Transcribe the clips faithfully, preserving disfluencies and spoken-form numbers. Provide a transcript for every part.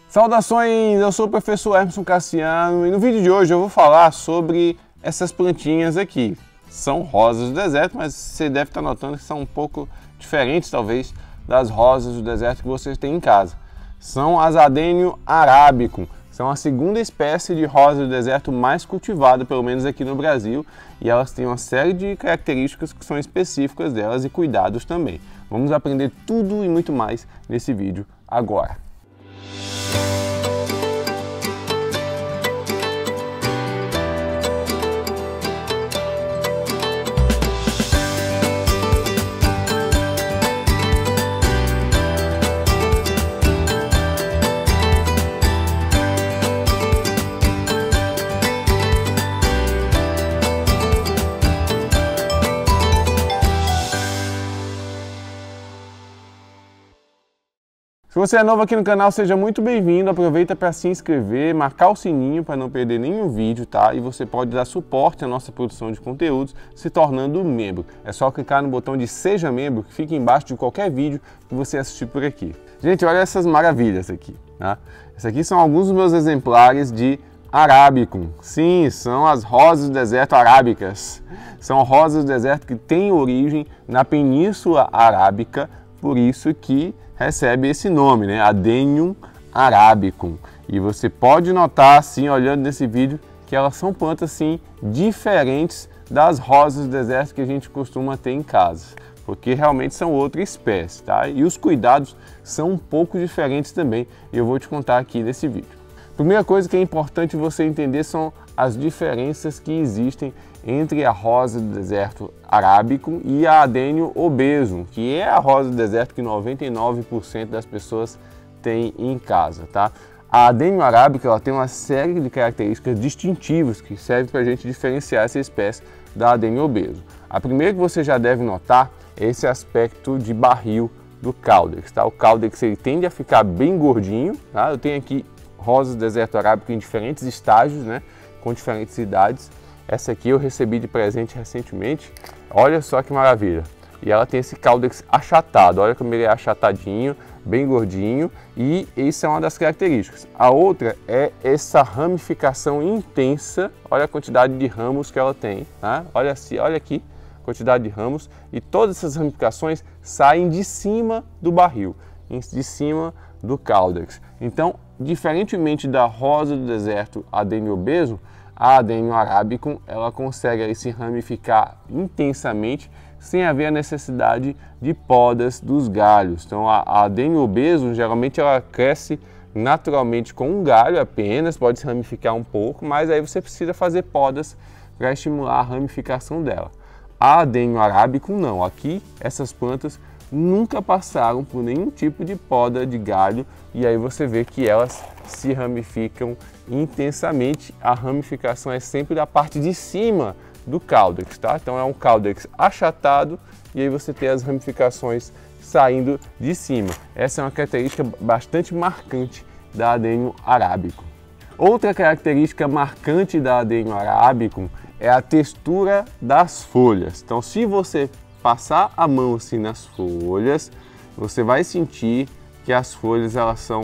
Saudações, eu sou o professor Emerson Cassiano e no vídeo de hoje eu vou falar sobre essas plantinhas aqui. São rosas do deserto, mas você deve estar notando que são um pouco diferentes talvez das rosas do deserto que vocês têm em casa. São as Adenium arabicum, são a segunda espécie de rosa do deserto mais cultivada, pelo menos aqui no Brasil, e elas têm uma série de características que são específicas delas e cuidados também. Vamos aprender tudo e muito mais nesse vídeo agora. Se você é novo aqui no canal, seja muito bem-vindo. Aproveita para se inscrever, marcar o sininho para não perder nenhum vídeo, tá? E você pode dar suporte à nossa produção de conteúdos se tornando membro. É só clicar no botão de Seja Membro, que fica embaixo de qualquer vídeo que você assistir por aqui. Gente, olha essas maravilhas aqui, tá? Esses aqui são alguns dos meus exemplares de Arabicum. Sim, são as rosas do deserto arábicas. São rosas do deserto que têm origem na Península Arábica, por isso que recebe esse nome, né? Adenium arabicum. E você pode notar, assim, olhando nesse vídeo, que elas são plantas, assim, diferentes das rosas do deserto que a gente costuma ter em casa, porque realmente são outra espécie, tá? E os cuidados são um pouco diferentes também, e eu vou te contar aqui nesse vídeo. Primeira coisa que é importante você entender são as diferenças que existem entre a rosa do deserto arabicum e a Adenium obesum, que é a rosa do deserto que noventa e nove por cento das pessoas têm em casa, tá? A Adenium arabica ela tem uma série de características distintivas que servem para a gente diferenciar essa espécie da Adenium obesum. A primeira que você já deve notar é esse aspecto de barril do caudex, tá? O caudex ele tende a ficar bem gordinho, tá? Eu tenho aqui rosas do deserto arábico em diferentes estágios, né? Com diferentes idades. Essa aqui eu recebi de presente recentemente, olha só que maravilha. E ela tem esse caudex achatado, olha como ele é achatadinho, bem gordinho, e isso é uma das características. A outra é essa ramificação intensa, olha a quantidade de ramos que ela tem, tá? Olha, assim, olha aqui a quantidade de ramos, e todas essas ramificações saem de cima do barril, de cima do caudex. Então, diferentemente da rosa do deserto Adenium obesum, a Adenium arabicum ela consegue aí se ramificar intensamente sem haver a necessidade de podas dos galhos. Então a, a Adenium obesum geralmente ela cresce naturalmente com um galho apenas, pode se ramificar um pouco, mas aí você precisa fazer podas para estimular a ramificação dela. A Adenium arabicum não, aqui essas plantas nunca passaram por nenhum tipo de poda de galho e aí você vê que elas se ramificam intensamente. A ramificação é sempre da parte de cima do caudex, tá? Então é um caudex achatado e aí você tem as ramificações saindo de cima. Essa é uma característica bastante marcante da Adenium arabicum. Outra característica marcante da Adenium arabicum é a textura das folhas. Então se você passar a mão assim nas folhas, você vai sentir que as folhas elas são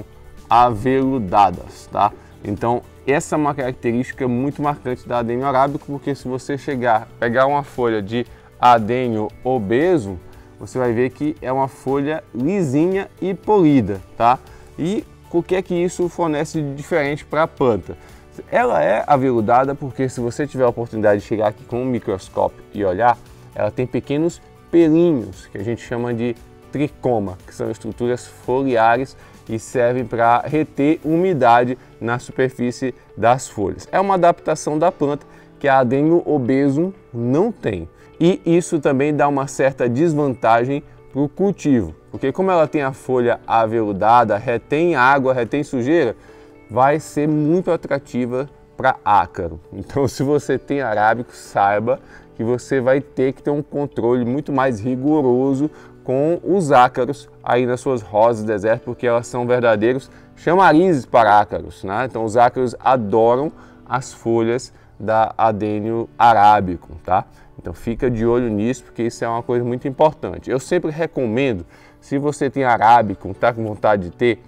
aveludadas, tá? Então essa é uma característica muito marcante da Adenium arabicum, porque se você chegar, pegar uma folha de Adenium obesum, você vai ver que é uma folha lisinha e polida, tá? E o que é que isso fornece de diferente para a planta? Ela é aveludada porque se você tiver a oportunidade de chegar aqui com um microscópio e olhar, ela tem pequenos pelinhos, que a gente chama de tricoma, que são estruturas foliares e servem para reter umidade na superfície das folhas. É uma adaptação da planta que a Adenium obesum não tem. E isso também dá uma certa desvantagem para o cultivo, porque como ela tem a folha aveludada, retém água, retém sujeira, vai ser muito atrativa para ácaro. Então se você tem arábico, saiba que você vai ter que ter um controle muito mais rigoroso com os ácaros aí nas suas rosas do deserto, porque elas são verdadeiros chamarizes para ácaros, né? Então os ácaros adoram as folhas da Adenium arabicum, tá? Então fica de olho nisso, porque isso é uma coisa muito importante. Eu sempre recomendo, se você tem arabicum, tá com vontade de ter,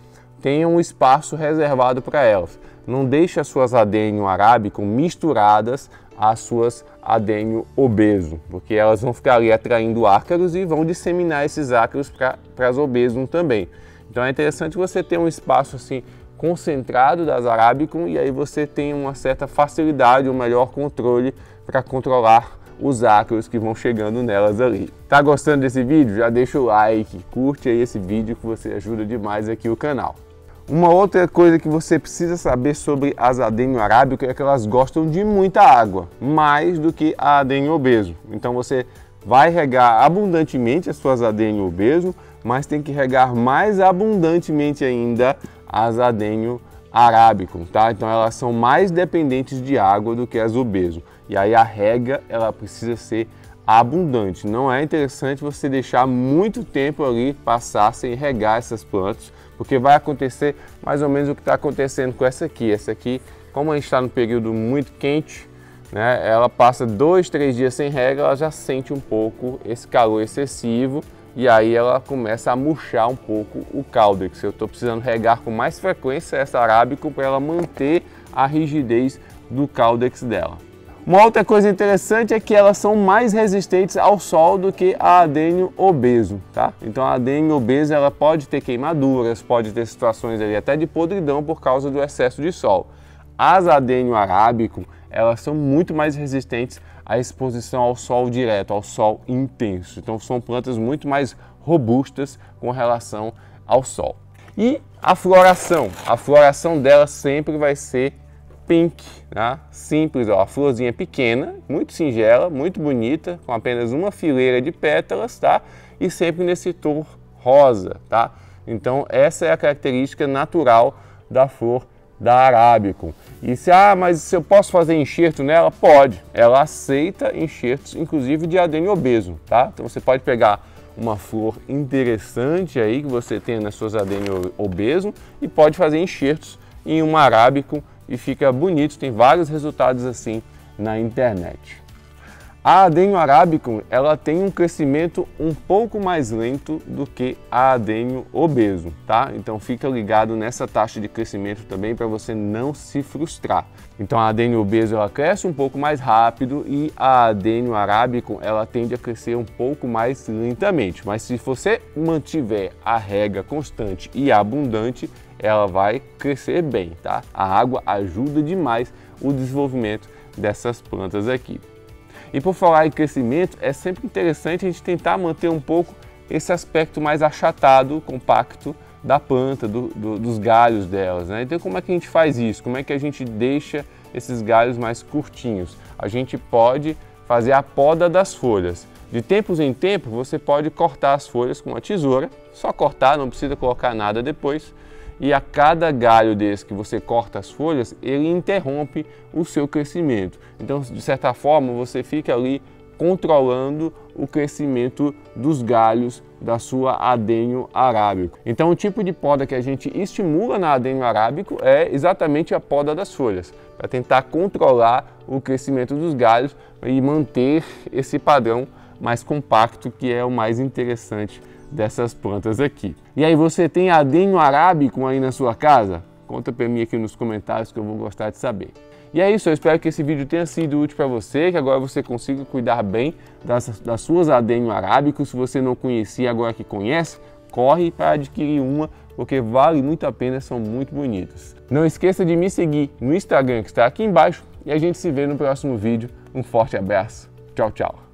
tenha um espaço reservado para elas. Não deixe as suas Adênio arábico misturadas às suas Adênio obeso, porque elas vão ficar ali atraindo ácaros e vão disseminar esses ácaros para as obesum também. Então é interessante você ter um espaço assim concentrado das arábicum e aí você tem uma certa facilidade, um melhor controle para controlar os ácaros que vão chegando nelas ali. Tá gostando desse vídeo? Já deixa o like, curte aí esse vídeo que você ajuda demais aqui o canal. Uma outra coisa que você precisa saber sobre as Adênio arábico é que elas gostam de muita água, mais do que a Adênio obeso. Então você vai regar abundantemente as suas Adênio obeso, mas tem que regar mais abundantemente ainda as Adênio arábico, tá? Então elas são mais dependentes de água do que as obeso. E aí a rega ela precisa ser abundante. Não é interessante você deixar muito tempo ali passar sem regar essas plantas, porque vai acontecer mais ou menos o que está acontecendo com essa aqui. Essa aqui, como a gente está no período muito quente, né, ela passa dois, três dias sem rega, ela já sente um pouco esse calor excessivo e aí ela começa a murchar um pouco o caudex. Eu estou precisando regar com mais frequência essa arábico para ela manter a rigidez do caudex dela. Uma outra coisa interessante é que elas são mais resistentes ao sol do que a Adênio obeso, tá? Então a Adênio obeso ela pode ter queimaduras, pode ter situações ali até de podridão por causa do excesso de sol. As Adênio arábico, elas são muito mais resistentes à exposição ao sol direto, ao sol intenso. Então são plantas muito mais robustas com relação ao sol. E a floração, a floração dela sempre vai ser pink, né? Simples, ó, a florzinha pequena, muito singela, muito bonita, com apenas uma fileira de pétalas, tá? E sempre nesse tom rosa, tá? Então essa é a característica natural da flor da arábico. E se, ah, mas se eu posso fazer enxerto nela? Pode, ela aceita enxertos, inclusive de Adênio obeso, tá? Então você pode pegar uma flor interessante aí que você tem nas suas Adênio obeso e pode fazer enxertos em uma arábico e fica bonito, tem vários resultados assim na internet. A Adênio arábico, ela tem um crescimento um pouco mais lento do que a Adênio obeso, tá? Então fica ligado nessa taxa de crescimento também para você não se frustrar. Então a Adênio obeso ela cresce um pouco mais rápido e a Adênio arábico ela tende a crescer um pouco mais lentamente, mas se você mantiver a rega constante e abundante, ela vai crescer bem, tá? A água ajuda demais o desenvolvimento dessas plantas aqui. E por falar em crescimento, é sempre interessante a gente tentar manter um pouco esse aspecto mais achatado, compacto da planta, do, do, dos galhos delas, né? Então como é que a gente faz isso? Como é que a gente deixa esses galhos mais curtinhos? A gente pode fazer a poda das folhas. De tempos em tempos você pode cortar as folhas com uma tesoura, só cortar, não precisa colocar nada depois. E a cada galho desse que você corta as folhas, ele interrompe o seu crescimento. Então, de certa forma, você fica ali controlando o crescimento dos galhos da sua Adênio arábico. Então, o tipo de poda que a gente estimula na Adênio arábico é exatamente a poda das folhas, para tentar controlar o crescimento dos galhos e manter esse padrão mais compacto, que é o mais interessante dessas plantas aqui. E aí, você tem Adênio arábico aí na sua casa? Conta para mim aqui nos comentários que eu vou gostar de saber. E é isso, eu espero que esse vídeo tenha sido útil para você, que agora você consiga cuidar bem das, das suas Adênio arábico. Se você não conhecia, agora que conhece, corre para adquirir uma, porque vale muito a pena, são muito bonitas. Não esqueça de me seguir no Instagram, que está aqui embaixo, e a gente se vê no próximo vídeo. Um forte abraço, tchau, tchau!